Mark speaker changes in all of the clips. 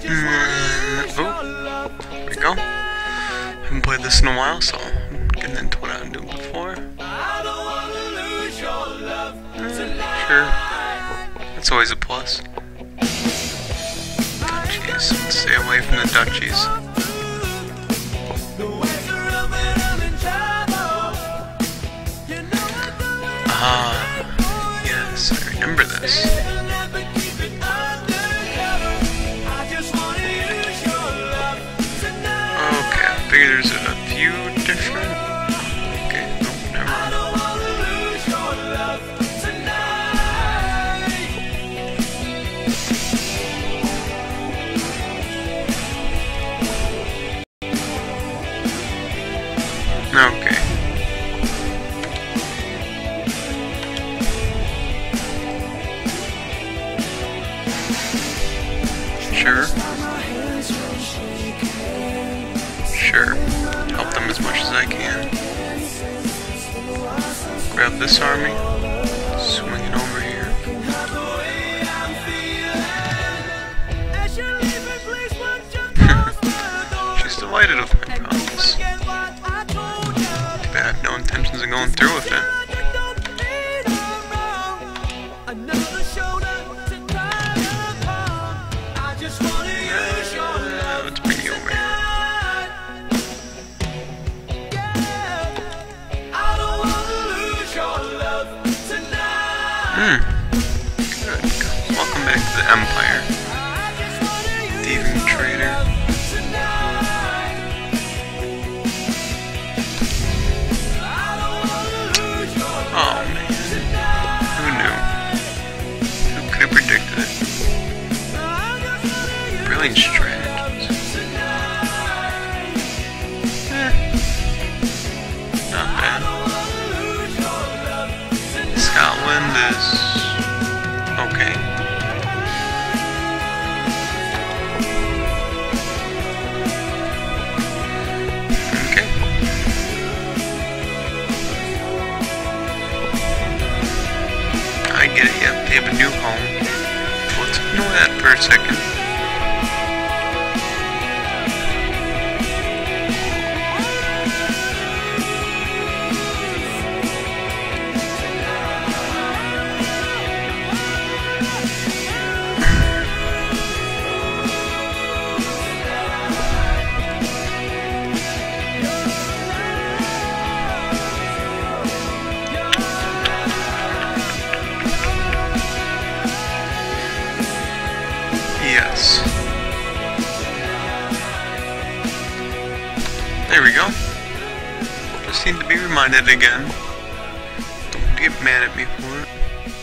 Speaker 1: Oh, there we go. Haven't played this in a while, so I'm getting into what I've been doing before. Sure. That's always a plus. Duchies. Let's stay away from the duchies. Yes, I remember this. Okay, I figure there's a few different... Okay, no, never mind. Okay. Sure. Help them as much as I can. Grab this army. Swing it over here. She's delighted with my promise. But I have no intentions of going through with it. Let's bring you over here. Good. Welcome back to the Empire. Thieving traitor. Oh man. Who knew? Who could have predicted it? Brilliant strategies. Not bad. Scotland is okay. Okay. I get it, yep, they have a new home. Let's ignore that for a second. Yes. There we go. Just need to be reminded again. Don't get mad at me for it.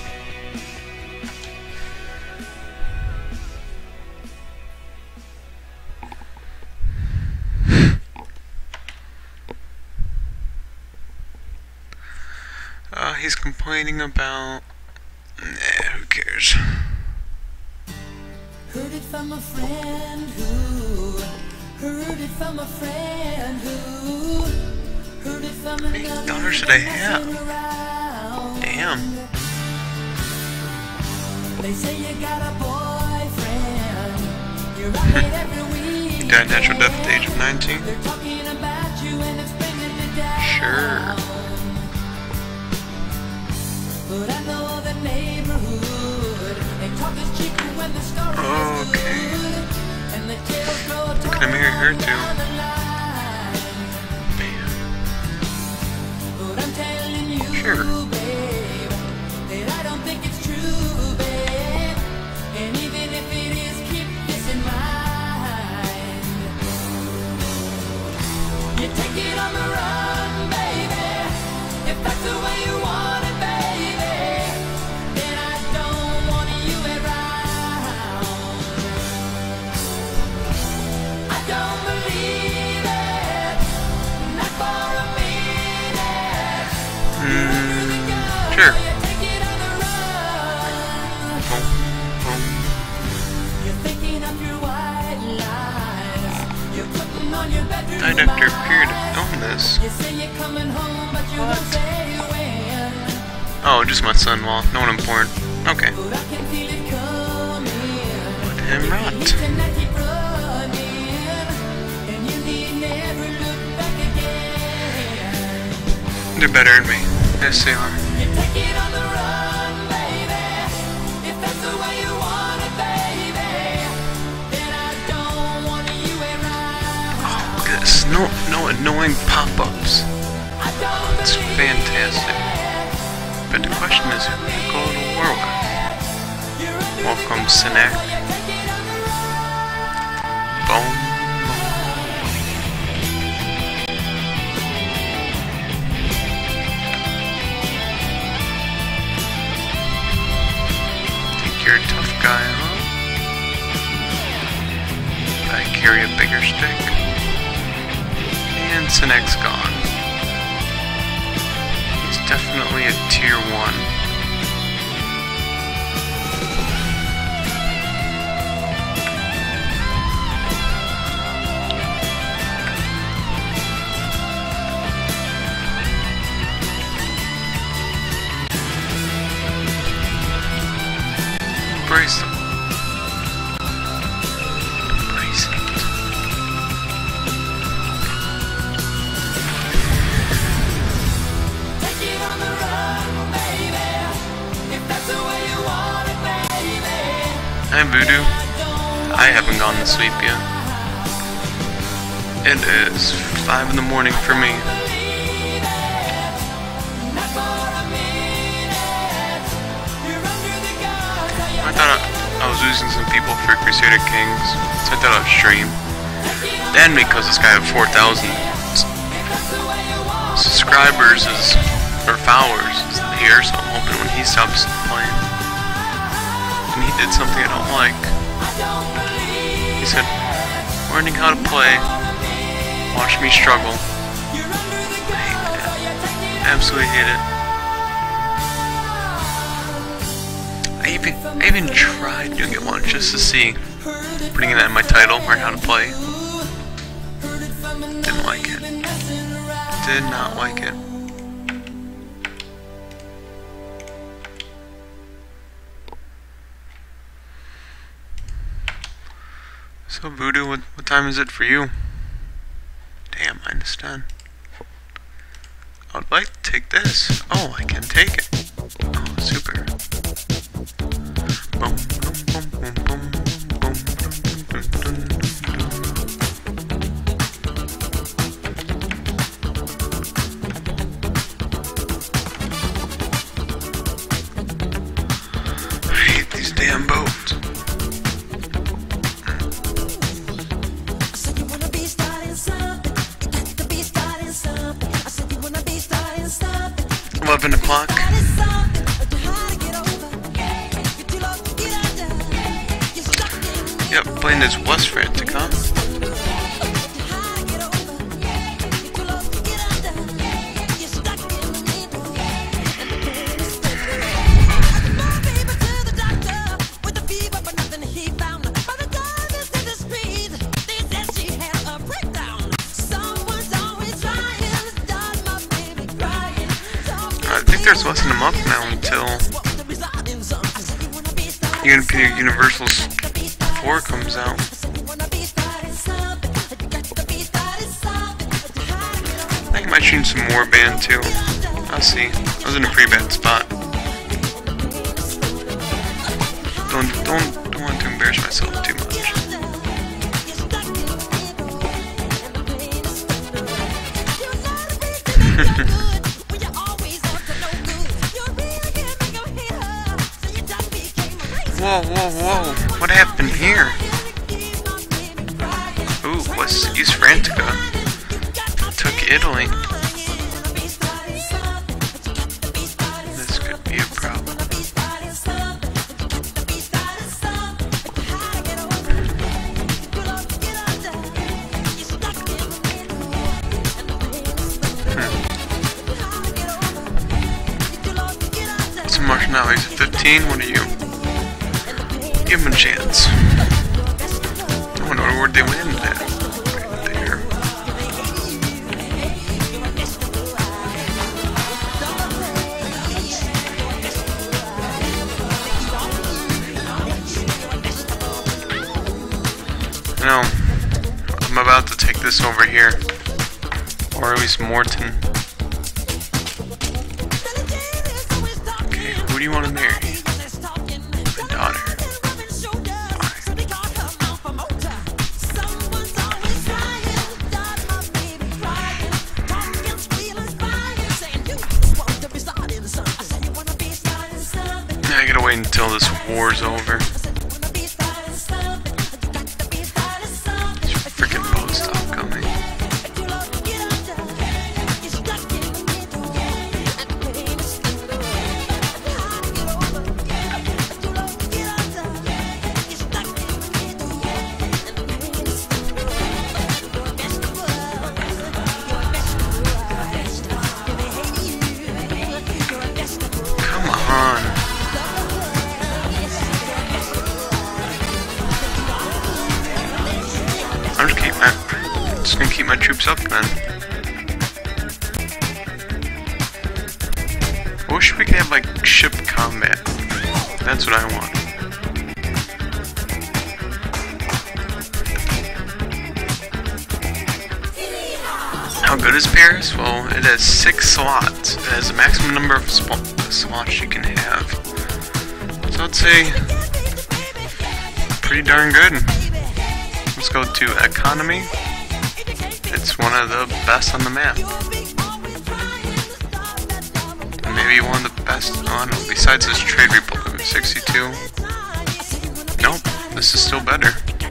Speaker 1: He's complaining about... Nah, who cares?
Speaker 2: Heard it from a friend who heard it from a friend who heard it from another.
Speaker 1: How many daughters should I have? Damn.
Speaker 2: They say you got a boyfriend. You're right every week.
Speaker 1: He died natural death at the age of 19.
Speaker 2: They're talking about you and it's bringing me down.
Speaker 1: Sure.
Speaker 2: But I know the neighborhood. They talk is cheap when the story is good. And the tales grow
Speaker 1: I'm gonna marry her too.
Speaker 2: But I'm telling you,
Speaker 1: Sure.
Speaker 2: babe, that I don't think it's true, babe. And even if it is, keep this in mind. You take it on the run, baby. If that's the way you want it, baby, then I don't want you around. I don't believe it, not for a minute.
Speaker 1: Sure.
Speaker 2: You take it on the run. You're thinking of your white lies. You're putting on your bedroom
Speaker 1: Died after a
Speaker 2: lights.
Speaker 1: period of illness.
Speaker 2: You say you're coming home, but you don't say when.
Speaker 1: Oh, just my son-in-law. No one important. Okay.
Speaker 2: But I can feel it coming.
Speaker 1: Let him rot.
Speaker 2: Tonight keep running.
Speaker 1: They're better than me. Yes, they are.
Speaker 2: You take it on the run, baby. If that's the way you want it, baby, then I don't want you around.
Speaker 1: Oh, look at this. No annoying pop-ups.
Speaker 2: I don't
Speaker 1: It's
Speaker 2: believe
Speaker 1: fantastic. But the question is, who to go to war with?
Speaker 2: you're under
Speaker 1: Welcome, Sinek.
Speaker 2: you take it on the run.
Speaker 1: Boom. Think you're a tough guy, huh? I carry a bigger stick. And Sinek's gone. He's definitely a tier 1. Embrace them. Embrace it.
Speaker 2: Take it on the run, baby. If that's the way you want it, baby.
Speaker 1: Hi, Voodoo. I haven't gone to sleep yet. It is 5 in the morning for me. I thought I was losing some people for Crusader Kings, so I thought I'd stream. Then because this guy had 4,000 subscribers or followers is here, so I'm hoping when he stops playing. And he did something I don't like. He said, learning how to play, watch me struggle. I hate that. Absolutely hate it. I even tried doing it once just to see, putting that in my title, learn how to play. Didn't like it. Did not like it. So Voodoo, what time is it for you? Damn, -10. I would like to take this. Oh, I can take it. Oh, super. Boom, boom, boom, boom, boom, boom, boom, boom, boom. I hate these damn boats.
Speaker 2: I said you wanna be starting something. You got to be starting something. I said you wanna be starting something.
Speaker 1: 11 o'clock. Yep, playing this was frantic, huh? I think they're busting them up now until Universal's 4 comes out. I think I might shoot some more band too. I'll see. I was in a pretty bad spot. Don't want to embarrass myself too much. Whoa, whoa, whoa. What happened here? Ooh, what's East Frantica? Took Italy. This could be a problem. What's a Martian now? He's at 15? What are you? Give him a chance. I wonder where they landed at. Right there. No, I'm about to take this over here. Or at least Morton. do you want to marry? My daughter. I gotta wait until this war's over. This freaking boat stopped coming. Come on. I'm just gonna keep my troops up then. I wish we could have like ship combat. That's what I want. How good is Paris? Well, it has 6 slots. It has the maximum number of slots you can have. So I'd say pretty darn good. Let's go to economy. It's one of the best on the map. And maybe one of the best on, besides this Trade Republic 62. Nope, this is still better.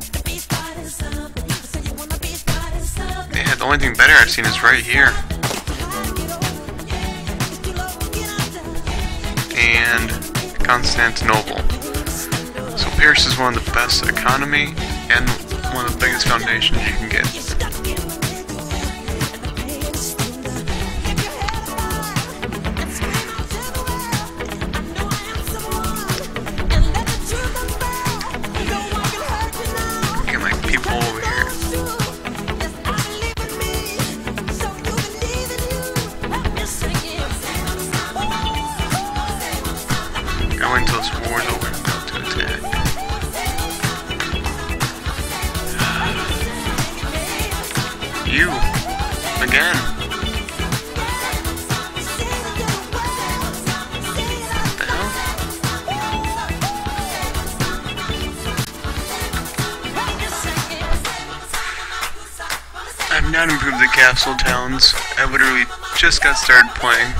Speaker 1: Yeah, the only thing better I've seen is right here. And Constantinople. So Paris is one of the best economy and one of the biggest foundations you can get. Get my people over here. Go until this war's over and go to attack. You again. What the hell? I've not improved the castle towns. I literally just got started playing.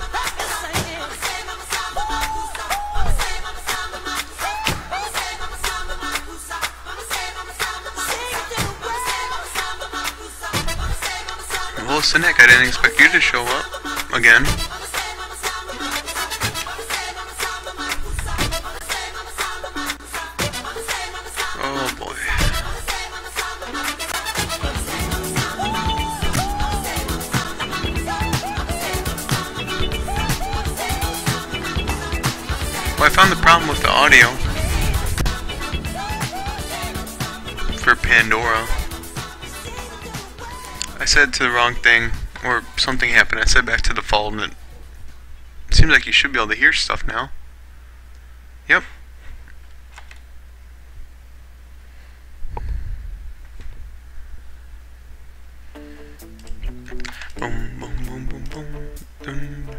Speaker 1: Well, Cynic, I didn't expect you to show up again. Oh boy. Well, I found the problem with the audio for Pandora. I said to the wrong thing, or something happened. I said back to the default, and it seems like you should be able to hear stuff now. Yep. Boom, boom, boom, boom, boom, boom.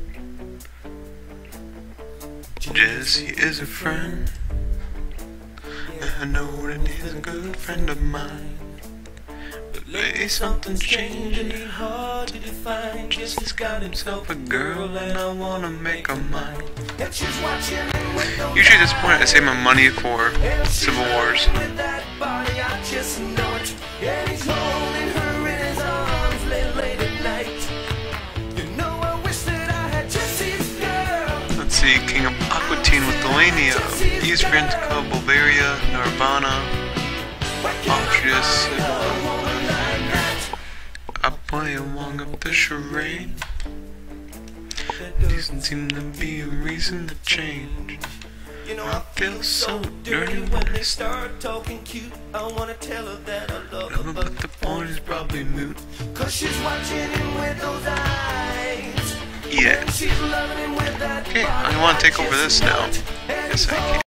Speaker 1: Jesse is a friend. I know that he's a good friend of mine. Lately something's changing, ain't hard to define. Jesse's got himself a girl and I wanna make her mine. Usually at this point I save my money for Civil Wars. Let's see, King of Aquitaine with Delania, East Rentica, Bulgaria, Nirvana, Austria, I play along up the charade. Doesn't seem to be a reason to change. I feel so dirty when they start talking cute. I wanna tell her that I love her, but the point is probably moot. Cause she's watching him with those eyes. Yeah. Okay, I wanna take over this now. Yes, I can.